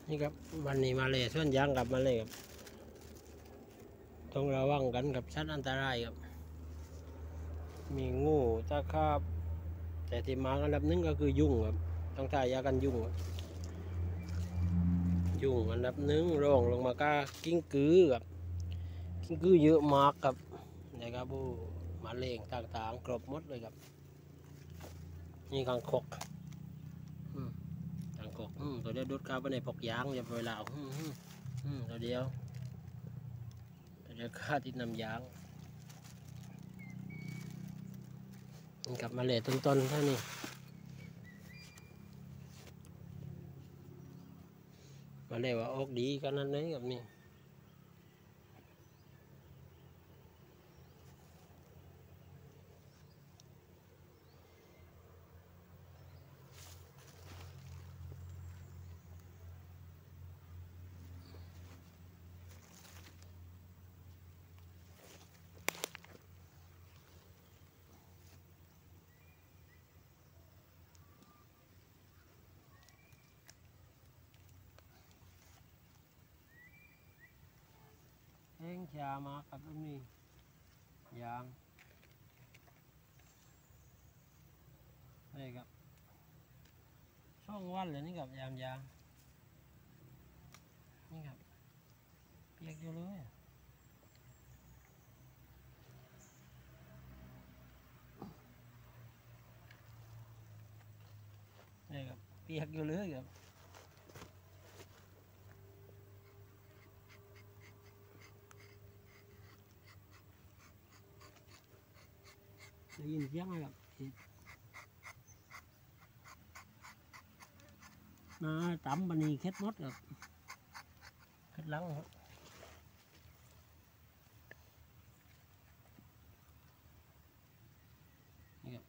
นี่ครับวันนี้มาเลยส่วนยางกับมาเลยครับต้องระวังกันกับสัตว์อันตรายครับมีงูตะขาบแต่ที่มาอันดับหนึ่งก็คือยุงครับต้องทายากันยุงครับยุงอันดับหนึ่งรองลงมาก็กิ้งกือครับกิ้งกือเยอะมากครับนะครับผู้มาเล่งต่างๆกรบหมดเลยครับนี่คางคกคางคกตัวเดียวดูดเข้าไปในพกยางอย่าเวลาตัวเดียวฆ่าติดน้ำยางมันกลับมาเลยต้นๆเท่านี้มาเลยว่าออกดีกันนั้นเลยกับนี่เองชามากับนี่ยางนี่ครับ2 วันเลยนี่กับยางนี่ครับเปียกอยู่เลยนี่ครับเปียกอยู่เลยครับได้ยินเสียงไหมครับต่ำบันนี้เค็ดมดครับเค็ดหลังครับนี่ครับ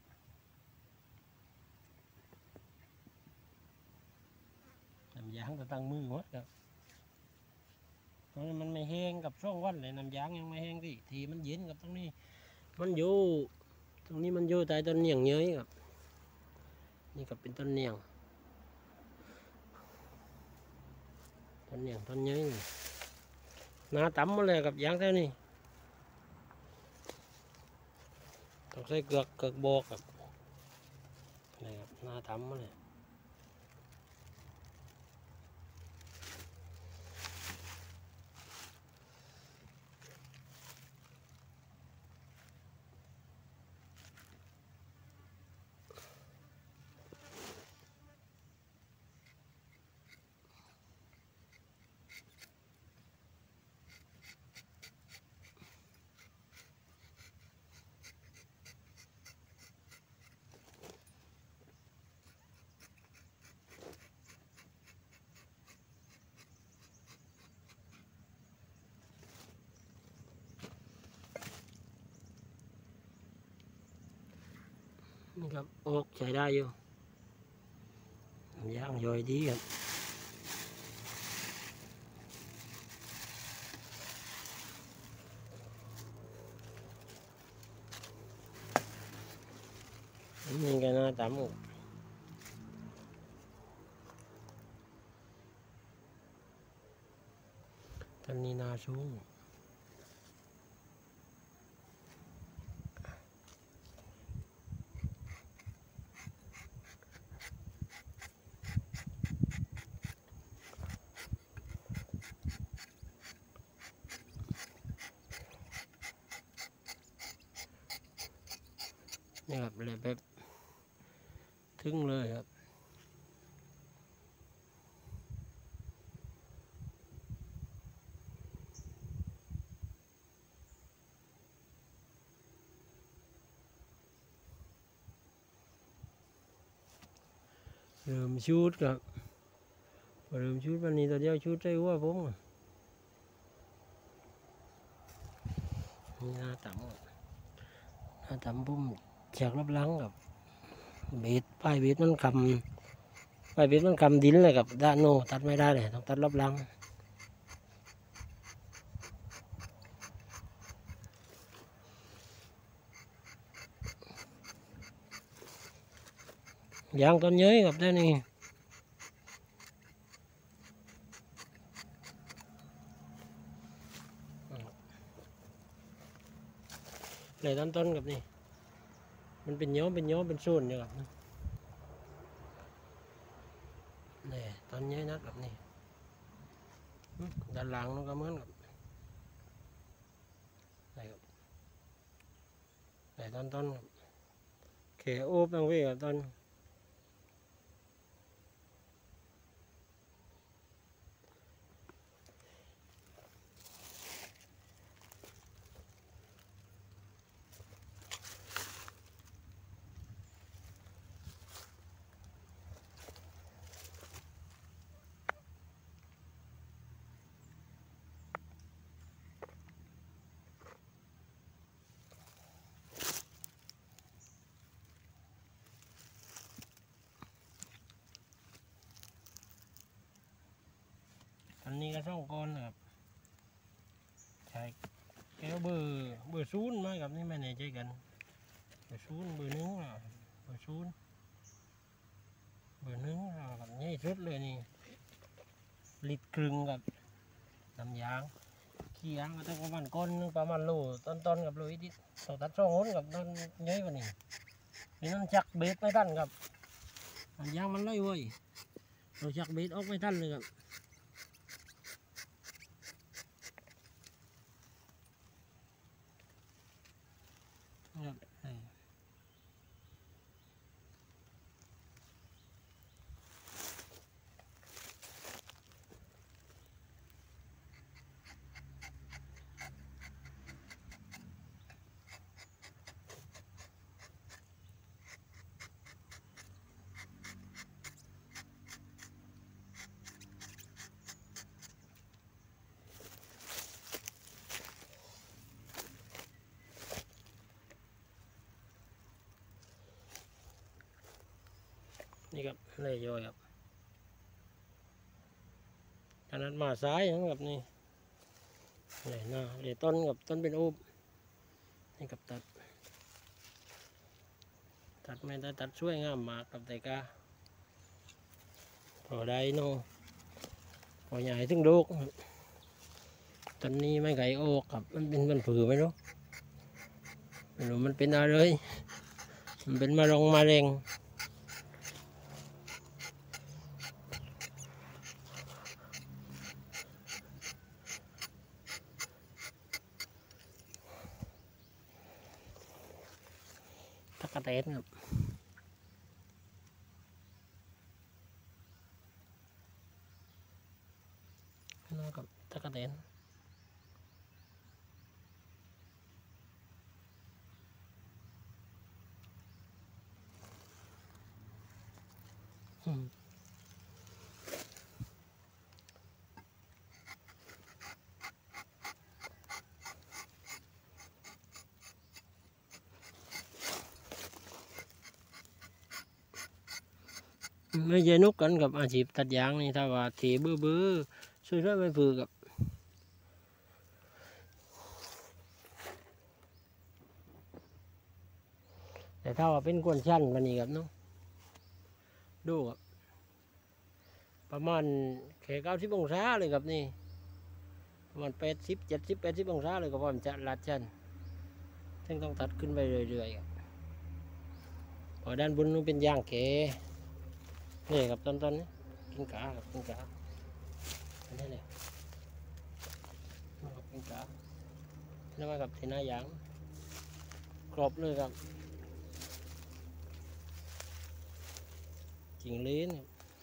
น้ำยางจะตั้งมือหมดครับเพราะมันไม่แห้งกับ2 วันเลยน้ำยางยังไม่แห้งทีมันเย็นกับตรงนี้มันอยู่ตรงนี้มันอยู่ใต้ต้นเนียงเย้ยครับนี่ก็เป็นต้นเนียงต้นเย้ยหน้าต่ำมาเลยกับยางเท่านี้ต้องใส่เกือกโบกครับนี่ครับหน้าต่ำมาเลยนี่ครับออกใช้ได้อยู่ยางย่อยดีครับนี่ก็น่าต่ำตอนนี้นาสูงนี่ครับเลยแบบถึงเลยครับเริ่มชุดครับเริ่มชุดวันนี้ตัวเดียวชุดได้หัวผมนี่หน้าต่ำผมจากรับหลังกับเบ็ดป้ายเบ็ดมันกำดินเลยกับด้านโนตัดไม่ได้เลยต้องตัดรับหลังยางต้นเย้ยกับเท่านี้เลยต้นกับนี่มันเป็นย้อมเป็นโซนอยู่ครับนี่ต้นใหญ่นักกับนี่ด้านหลังมันก็เหมือนกับนี่ครับนี่ต้นครับเขโอบตั้งเว้กับต้นอันนี้ก็ช่องก้อนนะครับใช่แก้วเบอร์ศูนย์มากับนี่ไม่แน่ใจกันเบอร์ศูนย์เบอร์หนึ่งเบอร์ศูนย์เบอร์หนึ่งกับนี่สุดเลยนี่ลิตรครึ่งกับน้ำยางขี้ยางก็ต้องประมาณก้อนนึงประมาณโลต้นกับโลอีกต่อตัดช่องโหนกับต้นเยอะกว่านี้นี่นั่นจักเบ็ดไม่ทันครับน้ำยางมันไล่เว้ยเราจักเบ็ดออกไม่ทันเลยครับนี่ครับเลยย่อยครับอันนั้นมาซ้ายนะครับนี่เลยหน้าเลยต้นกับต้นเป็นอูบนี่กับตัดไม่ได้ตัดช่วยงามมากกับแต่กาพอได้โน่พอใหญ่ถึงลูกต้นนี้ไม่ไก่โอกครับมันผือไม่รู้มันเป็นอะไรมันเป็นมะเร็งตะกะแตนครับนั่นกับตะกะแตนไม่ใช่นุกกันกับอาชีพตัดยางนี่ถ้าว่าถีเบื่อช่วยไม่ฝือกับแต่ถ้าว่าเป็นกวนชั้นมันนี่ครับเนาะดูครับประมาณแค่90 องศาเลยครับนี่ประมาณ80 70 80 องศาเลยก็พอมันจะลัดชั้นซึ่งต้องตัดขึ้นไปเรื่อยๆครับพอด้านบนนู้นเป็นยางแขนี่ครับต้นนี้กินกาครับกินกาอันนี้เลยครับกินกาแล้วมากับที่หน้ายางกรอบเลยครับจิงลิ้น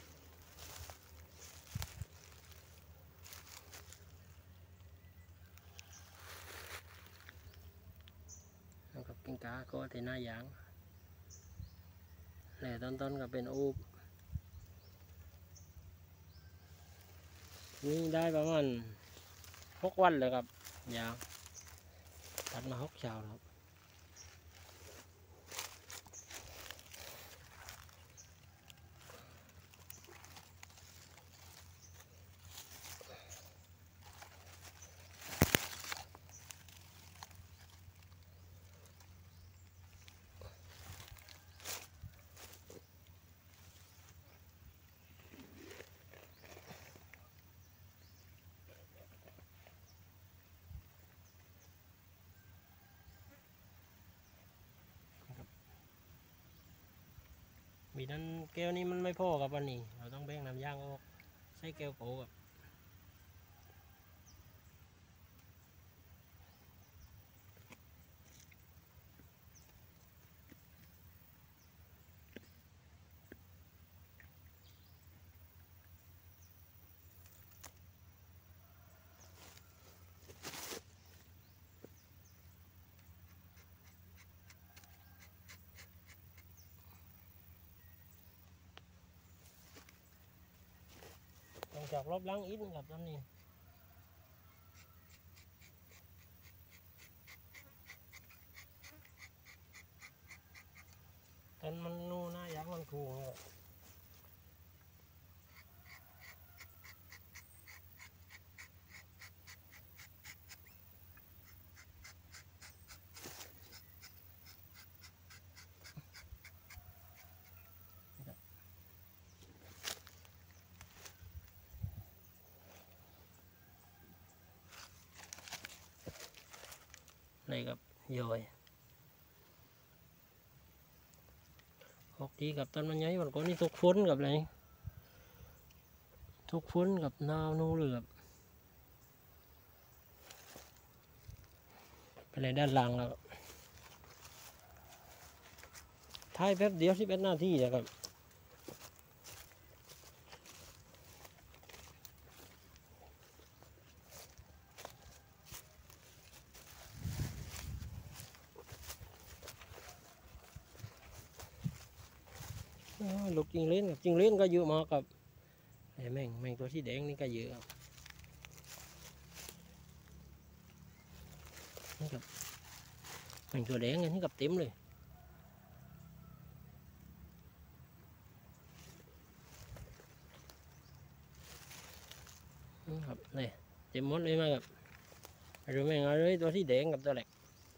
กับกินกาก็ที่หน้ายางแหล่ต้นก็เป็นอูบนี่ได้ประมาณ6 วันเลยครับยางตัดมา6 เช้าครับบีนั้นแก้วนี้มันไม่พอกับวันนี้เราต้องแบ่งน้ำยางออกใส่แก้วโกกับต้องจากรอบล้างอิฐกับตอนนี้ตอนมันนู่นนะยักษ์มันคูอะไรกับย่อยออกดีกับต้นมันใหญ่วันก่อนนี่ทุกฝนกับอะไรทุกฝนกับนาวนู่นเลยกับอะไรด้านหลังแล้วท้ายแป๊บเดียว11 นาทีนะครับลูกจิงเล่นกับจิงเล่นก็เยอะมากกับไอ้แมงตัวที่แดงนี่ก็เยอะครับนี่กับแมงตัวแดงนี่กับเต็มเลยนี่ครับนี่เต็มหมดเลยมากับหรือแมงอะไรตัวที่แดงกับตัวแหลก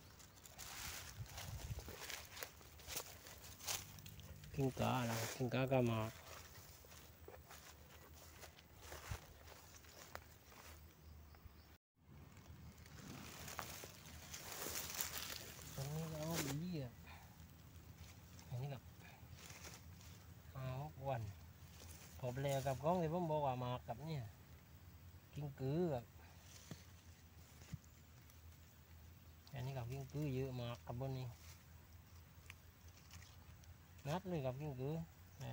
กิ้งก่าแล้วกิ้งก่าก็มาตรงนี้ก็เอาดีอ่ะอันนี้กับเอาวันผมเลี้ยกับก้องที่ผมบอกว่ามากับเนี่ยกิ้งกือกับอันนี้กับกิ้งกือเยอะมากกับบนนี้นัดเลยกับกิ้งกือนะ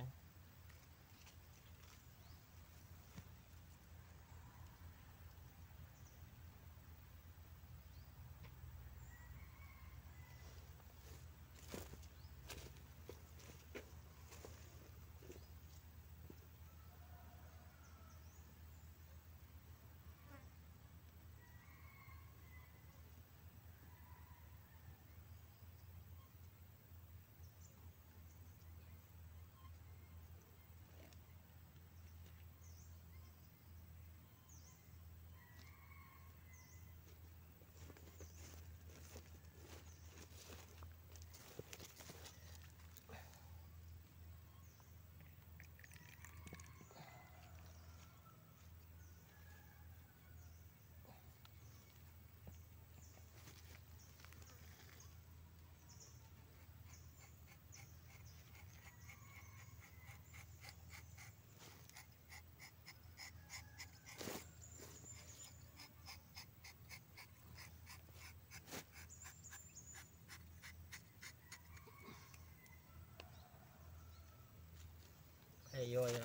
ไอ้ย่อยครับ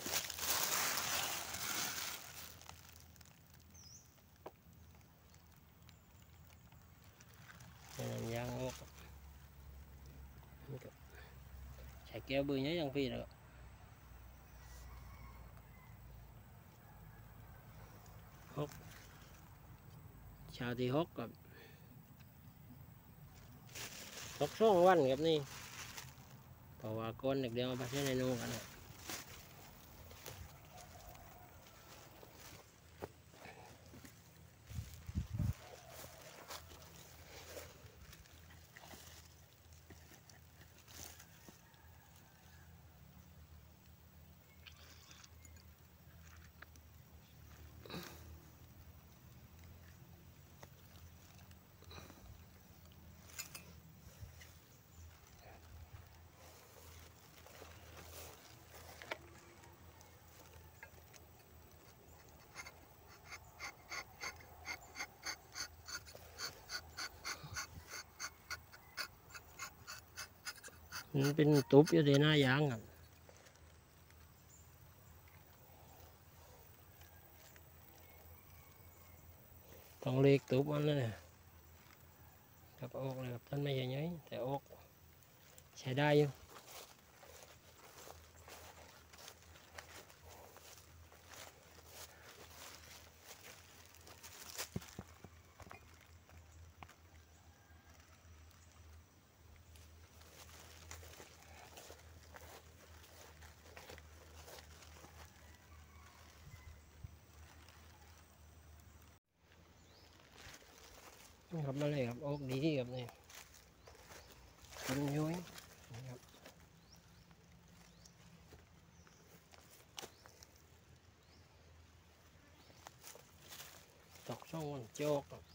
เป็นยางออกใช้แก้วเบอร์นี้ยังพี่แล้วฮอกชาที่ฮอกกับฮอก2 วันครับนี่เพราะว่าก้อนเดียวไปใช้ในนูกันนะมันเป็นตุบอยู่ในหน้ายางครับต้องเล็กตุบมันเลยกับออกเลยครับท่านไม่ใหญ่ไงแต่ออกใช้ได้อยู่นี่ครับมาเลยครับออกดีครับนี่คนย้อยนะครับตอกช่องมันโจกครับ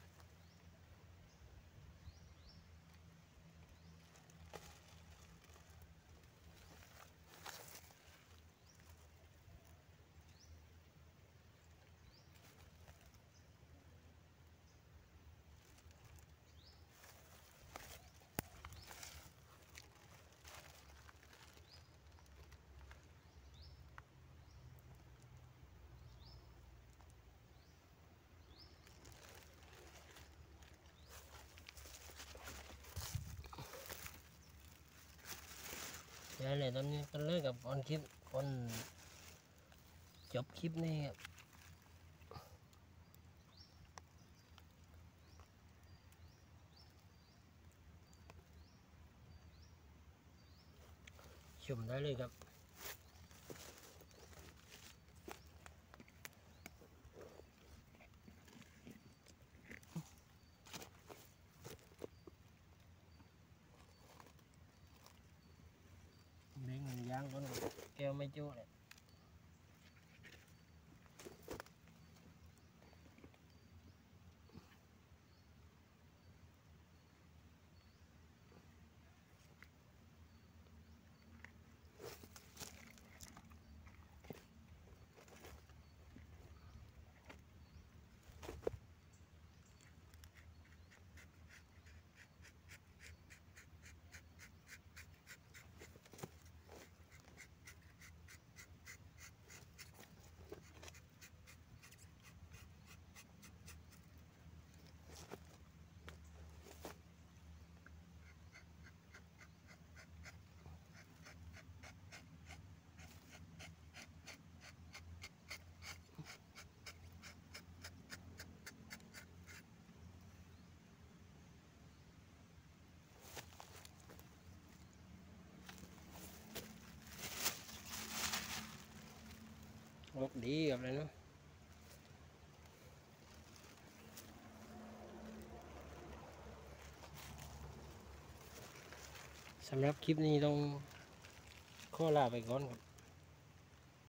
นี่แหละตอนนี้กันเลยกับคนคลิปคนจบคลิปนี้ครับชมได้เลยครับเบ่งยางคนแก้วไม่จุเลยออกดีครับเลยเนาะสำหรับคลิปนี้ต้องขอลาไปก่อนครับ